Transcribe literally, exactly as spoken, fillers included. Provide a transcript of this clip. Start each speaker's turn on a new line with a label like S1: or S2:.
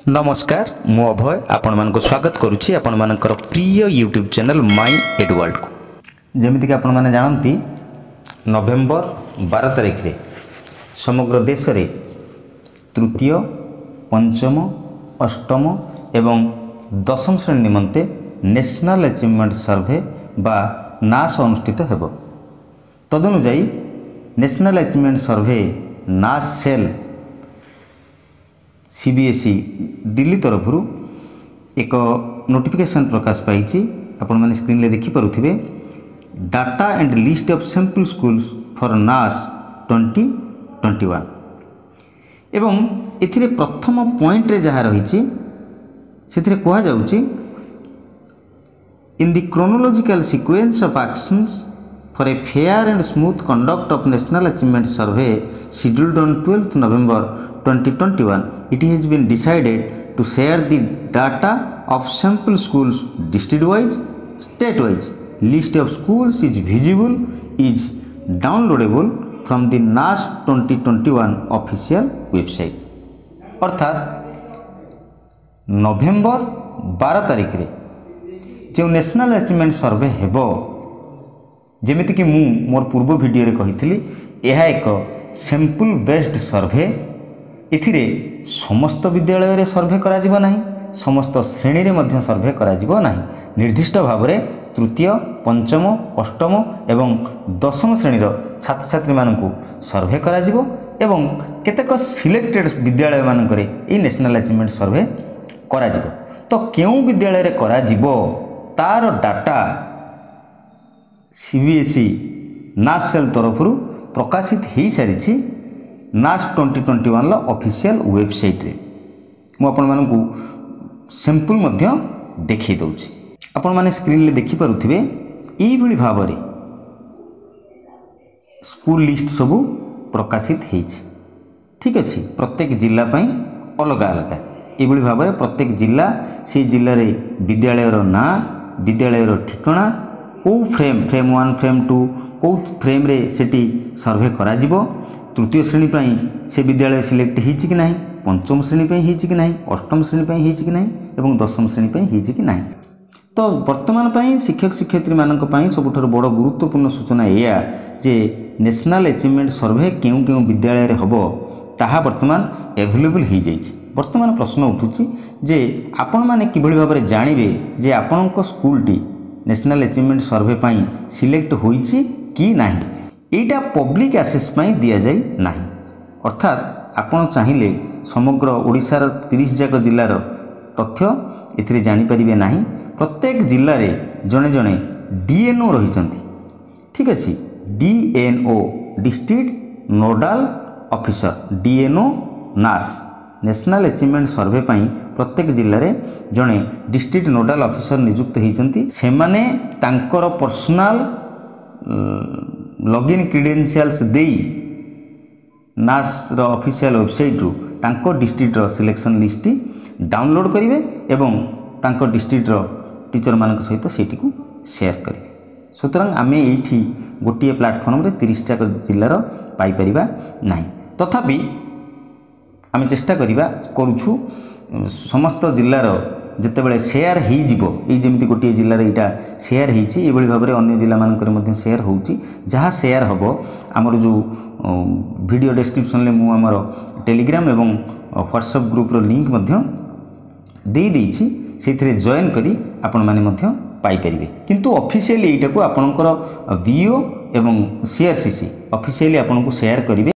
S1: नमस्कार मु अभय आपण मानको स्वागत करुछि आपण मानकर प्रिय YouTube channel My Ed World को जेमिति कि आपण माने जानंती नवेम्बर बारह तारिख रे समग्र देश रे तृतीय पंचम अष्टम एवं दशम श्रेणी निमंते नेशनल अचीवमेंट सर्वे बा नास अनुष्ठित हेबो। तदनुसार नेशनल अचीवमेंट सर्वे नास सेल सीबीएसई दिल्ली तरफ एक नोटिफिकेशन प्रकाश पाई आपण माने स्क्रीन ले देखि परुथिबे data and list of sample schools for NAS twenty twenty one एवं एथिरे प्रथम पॉइंट रे जहा रहिछि सेथिरे कोहा जाउछि in the chronological sequence of actions for a fair and smooth conduct of national achievement survey scheduled on twelfth November twenty twenty-one, it has been decided to share the data of sample schools district-wise, state-wise. List of schools is visible, is downloadable from the N A S twenty twenty-one official website. अर्थात नवेम्बर बारह तारिख रे जो national achievement सर्वे हेबो जेमिति कि मु मोर पूर्व video रे कहितली एहा एक सैंपल बेस्ड सर्वे एथिरे समस्त विद्यालय रे सर्वे करा जिवो नाही, समस्त श्रेणी रे मध्य सर्वे करा जिवो नाही। निर्दिष्ट भाव रे तृतीय पंचम अष्टम एवं दशम श्रेणी रो छात्र छात्री मानकु सर्वे करा जिवो एवं केतेक सिलेक्टेड विद्यालय मानकरे ए नेशनल अचीवमेंट सर्वे करा जिवो। तो केउ विद्यालय रे करा जिवो तार डाटा सीबीएसई नास सेल तरफरु प्रकाशित हेई सारिछि NAS twenty twenty one official website रे मु आपण मानकु सैंपल मध्य देखि दउछि। आपण माने स्क्रीन ले देखि परुथिबे एई भली भाव रे स्कूल लिस्ट सब प्रकाशित हेछि। ठीक अछि, प्रत्येक जिल्ला पई अलग अलग एई भली भाव रे प्रत्येक जिल्ला से जिल्ला रे विद्यालय रो ना विद्यालय रो ठिकाना को frame frame one frame two को फ्रेम रे सेटी सर्वे करा जिवो। तृतीय श्रेणी पई से विद्यालय सिलेक्ट हिछि कि नाही, पंचम श्रेणी पई हिछि कि नाही, अष्टम श्रेणी पई हिछि कि नाही एवं दशम श्रेणी पई हिछि कि नाही। तो वर्तमान पई शिक्षक शिक्षयित्री मानक पई सबुठर बड़ गुरुत्वपूर्ण सूचना एया जे नेशनल अचीवमेंट सर्वे केउ केउ विद्यालय रे हबो ताहा वर्तमान अवेलेबल ही जाइछि। वर्तमान प्रश्न उठुछि जे आपण माने किभଳି भाबरे जानिबे जे आपणक स्कूलटी नेशनल अचीवमेंट सर्वे पई सिलेक्ट होइछि कि नाही। एटा पब्लिक एक्सेस पई दिया जाय नाही, अर्थात आपण चाहिए समग्र ओडिशार तीस जाक जिल्लार तथ्य एथिरे जानि परिबे नाही। प्रत्येक जिल्ला रे जणे जणे डीएनओ रहिचंती। ठीक अछि, DNO district nodal officer DNO NAS national achievement survey पई प्रत्येक जिल्ला रे जणे डिस्ट्रिक्ट नोडाल ऑफिसर नियुक्त हेइचंती। से माने तांकर पर्सनल लॉगिन क्रेडेंशियल्स देई नास रो ऑफिशियल वेबसाइट रु तांको डिस्ट्रिक्ट रो सिलेक्शन लिस्ट डाउनलोड करिवे एवं तांको डिस्ट्रिक्ट रो टीचर मानक सहित सेठी को शेयर करिवे। सुतरां आमे एठी गोटिए प्लेटफॉर्म रे तीस टा जिल्ला रो पाई परिबा नाही। तथापि आमे चेष्टा करिबा करूछु समस्त जिल्ला रो जितेबाला सेयार हो जमी गोटे जिले में यहाँ सेयार होई भाव में अन्य जिला मानक सेयार होची जहाँ सेयार हम आमर जो वीडियो डिस्क्रिप्शन में मु आमर टेलीग्राम एवं व्हाट्सएप ग्रुप रो लिंक दे देइछि से जॉइन करी आपण माने पाई परिबे। किंतु ऑफिशियली एटा को आपनकर बीओ एवं सीआरसीसी ऑफिशियली आपन को शेयर करिवे।